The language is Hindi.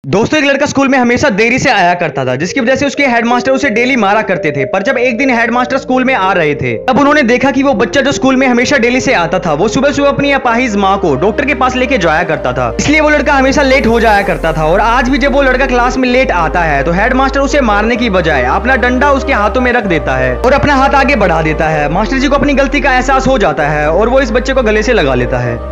दोस्तों, एक लड़का स्कूल में हमेशा देरी से आया करता था, जिसकी वजह से उसके हेडमास्टर उसे डेली मारा करते थे। पर जब एक दिन हेडमास्टर स्कूल में आ रहे थे, तब उन्होंने देखा कि वो बच्चा जो स्कूल में हमेशा डेली से आता था, वो सुबह सुबह अपनी अपाहिज माँ को डॉक्टर के पास लेके जाया करता था। इसलिए वो लड़का हमेशा लेट हो जाया करता था। और आज भी जब वो लड़का क्लास में लेट आता है, तो हेडमास्टर उसे मारने की बजाय अपना डंडा उसके हाथों में रख देता है और अपना हाथ आगे बढ़ा देता है। मास्टर जी को अपनी गलती का एहसास हो जाता है और वो इस बच्चे को गले से लगा लेता है।